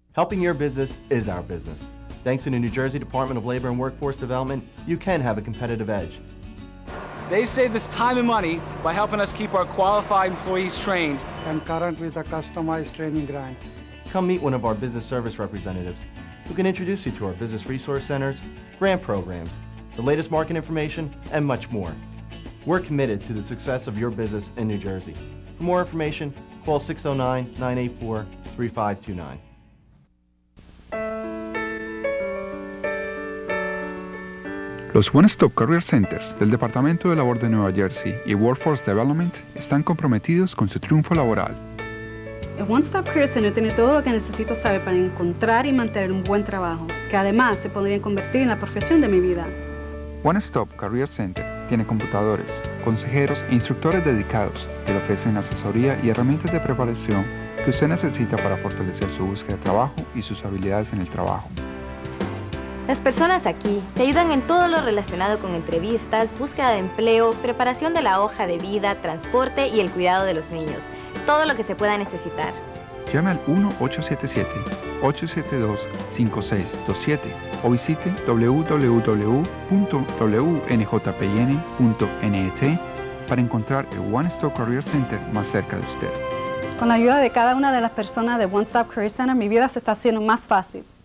Helping your business is our business. Thanks to the New Jersey Department of Labor and Workforce Development, you can have a competitive edge. They've saved us time and money by helping us keep our qualified employees trained. And current with a customized training grant. Come meet one of our business service representatives who can introduce you to our business resource centers, grant programs, the latest market information, and much more. We're committed to the success of your business in New Jersey. For more information, call 609-984-3529. Los One Stop Career Centers del Departamento de Labor de Nueva Jersey y Workforce Development están comprometidos con su triunfo laboral. El One Stop Career Center tiene todo lo que necesito saber para encontrar y mantener un buen trabajo, que además se podría convertir en la profesión de mi vida. One Stop Career Center tiene computadores, consejeros e instructores dedicados que le ofrecen asesoría y herramientas de preparación que usted necesita para fortalecer su búsqueda de trabajo y sus habilidades en el trabajo. Las personas aquí te ayudan en todo lo relacionado con entrevistas, búsqueda de empleo, preparación de la hoja de vida, transporte y el cuidado de los niños. Todo lo que se pueda necesitar. Llame al 1-877-872-5627 o visite www.wnjpn.net para encontrar el One Stop Career Center más cerca de usted. Con la ayuda de cada una de las personas de One Stop Career Center, mi vida se está haciendo más fácil.